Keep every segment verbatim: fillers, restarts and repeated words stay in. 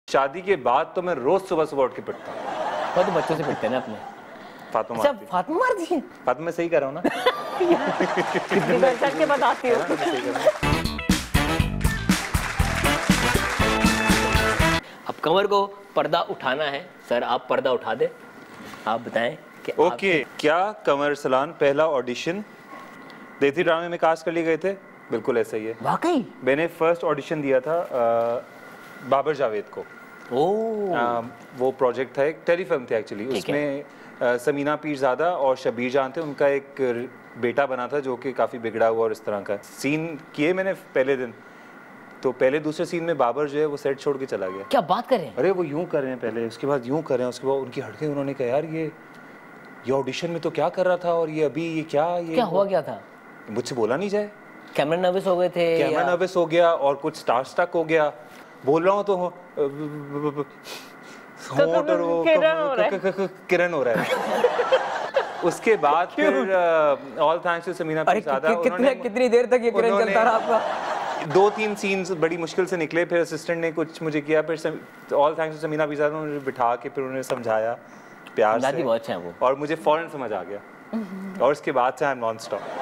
शादी के बाद तो मैं रोज सुबह सुबह उठ के पिटता हूँ। वो तो बच्चों से पिटते हैं ना अपने। फातिमा अच्छा, फातिमा मार दी है? फातिमा मैं सही कर रहा हूँ ना? कितनी बार चढ़ के बताती हूँ। अब कमर को पर्दा उठाना है सर, आप पर्दा उठा दे, आप बताएं कि ओके okay, क्या कमर सलान पहला ऑडिशन देसी ड्रामे में कास्ट कर लिए गए थे? बिल्कुल ऐसा ही है। वाकई मैंने फर्स्ट ऑडिशन दिया था आ, बाबर जावेद को। ओ आ, वो प्रोजेक्ट था, एक टेलीफिल्म थी एक्चुअली। उसमें आ, समीना पीरजादा और शबीर जान थे, उनका एक बेटा बना था जो कि काफ़ी बिगड़ा हुआ और इस तरह का सीन किए मैंने पहले दिन। तो पहले दूसरे सीन में बाबर जो है वो सेट छोड़ के चला गया। क्या बात कर रहे हैं? अरे वो यूं कर रहे हैं पहले, उसके बाद यूं कर रहे हैं, उसके बाद उनकी हटके उन्होंने कहा यार ये ये ऑडिशन में तो क्या कर रहा था और ये अभी ये क्या ये क्या हुआ क्या था? मुझसे बोला नहीं जाए। कैमरा नर्वस हो गए थे? कैमरा नर्वस हो गया और कुछ स्टार स्टक हो गया। बोल रहा हूँ तो किरण हो रहा है। उसके बाद फिर all thanks to Samina Pirzada. कितने कितनी देर तक ये किरण चलता रहा आपका? दो तीन सीन्स बड़ी मुश्किल से निकले, फिर असिस्टेंट ने कुछ मुझे किया, फिर all thanks to Samina Pirzada ने मुझे बिठा के फिर उन्होंने समझाया प्यार से, बहुत अच्छे हैं वो, और मुझे फौरन समझ आ गया और उसके बाद से आई एम नॉन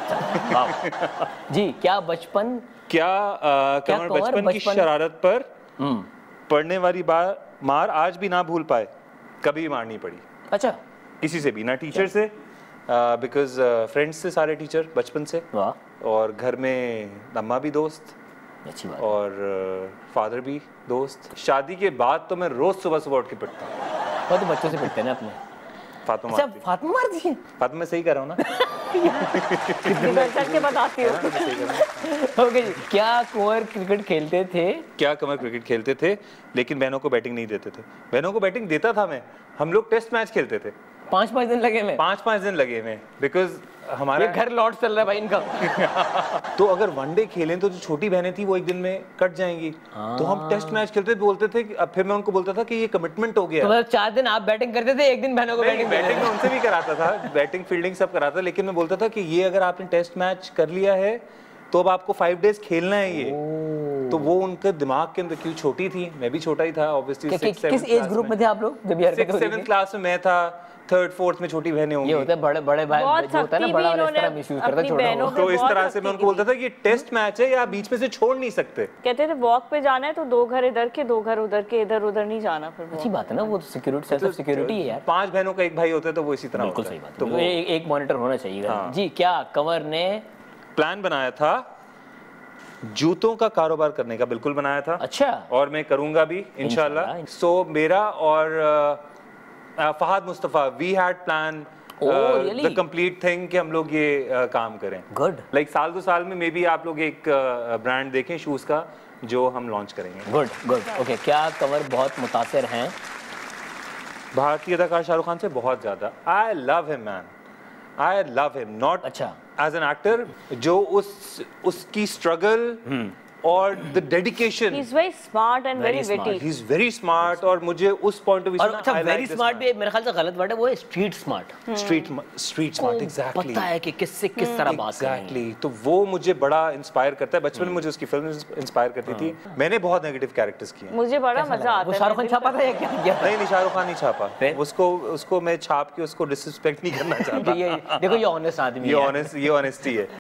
स्टॉप। जी क्या बचपन क्या आ, कमर बचपन की शरारत पर पढ़ने वाली बार मार आज भी ना भूल पाए? कभी भी मार नहीं पड़ी। अच्छा, किसी से भी ना, टीचर से, बिकॉज फ्रेंड्स से सारे टीचर बचपन से, और घर में अम्मा भी दोस्त, अच्छी बात, और फादर भी दोस्त। शादी के बाद तो मैं रोज सुबह सुबह उठ के पिटता हूँ। वो तो बच्चों से पिटते हैं ना अपने। फातिमा अच्छा, फातिमा मार दी है? फातिमा मैं सही कर रहा हूँ ना? कितनी बार चढ़ के बताती हूँ। ओके जी, क्या कुंवर क्रिकेट खेलते थे? क्या कमर क्रिकेट खेलते थे, लेकिन बहनों को बैटिंग नहीं देते थे। बहनों को बैटिंग देता था मैं। हम लोग टेस्ट मैच खेलते थे। पाँच पाँच दिन लगे में? पाँच पाँच दिन लगे में, बिकॉज हमारा घर लॉट चल रहा है भाई इनका। तो अगर वनडे खेलें तो जो छोटी बहनें थी वो एक दिन में कट जाएंगी। तो हम टेस्ट मैच खेलते थे, बोलते थे, अब फिर मैं उनको बोलता था कि ये कमिटमेंट हो गया। तो मतलब चार दिन आप बैटिंग करते थे, एक दिन बहनों को बैटिंग? बैटिंग मैं उनसे भी कराता था, बैटिंग फील्डिंग सब कराता, लेकिन मैं बोलता था कि ये अगर आपने टेस्ट मैच कर लिया है तो अब आपको फाइव डेज खेलना है ये। तो वो उनके दिमाग के अंदर, क्यों छोटी थी, मैं भी छोटा ही था ऑब्वियसली। किस एज ग्रुप में थे आप लोग जब ये हरकत हो रही थी? सेवंथ क्लास में मैं था, थर्ड फोर्थ में छोटी बहनें होंगी। ये होता है बड़े बड़े भाई जो होता है ना, बड़ा वाला इस तरह मिसयूज करता है छोटा को। तो इस तरह से मैं उनको बोलता था कि टेस्ट मैच है, या बीच में से छोड़ नहीं सकते। कहते थे वॉक पे जाना है तो दो घर इधर के, दो घर उधर के, इधर उधर नहीं जाना। फिर अच्छी बात है ना, वो तो सिक्योरिटी, सेंस ऑफ सिक्योरिटी है यार। पांच बहनों का एक भाई होता है तो वो इसी तरह बिल्कुल सही बात है। तो एक मॉनिटर होना चाहिए जी। क्या कंवर ने प्लान बनाया था जूतों का कारोबार करने का? बिल्कुल बनाया था। अच्छा, और मैं करूंगा भी इंशाल्लाह। सो मेरा और Fahad Mustafa, we had plan the complete thing कि हम लोग ये uh, काम करें। गुड। लाइक साल दो साल में मे बी आप लोग एक ब्रांड uh, देखें शूज का जो हम लॉन्च करेंगे। Good good okay. क्या कंवर बहुत मुतासिर हैं भारतीय अदाकार शाहरुख खान से? बहुत ज्यादा। I love him man, I love him not अच्छा एज एन एक्टर, जो उस उसकी स्ट्रगल और the dedication. He is very smart and very witty. He is very smart, और मुझे उस पॉइंट ऑफ व्यू से, अच्छा वेरी स्मार्ट भी मेरे ख्याल से गलत वर्ड है, वो है street smart. Street street smart, exactly. पता है कि किससे किस तरह बात करनी है। एग्जैक्टली। तो वो मुझे बड़ा इंस्पायर करता है। बचपन में मुझे उसकी फिल्म इंस्पायर करती थी। मैंने बहुत नेगेटिव कैरेक्टर्स किए, मुझे बड़ा मजा आता है। वो शाहरुख खान छापा था या क्या किया? नहीं नहीं, शाहरुख खान नहीं छापा उसको। उसको मैं छाप के उसको डिसरिस्पेक्ट नहीं करना चाहता। देखो ये ऑनेस्ट आदमी है, ये ऑनेस्ट ये ऑनेस्टी है।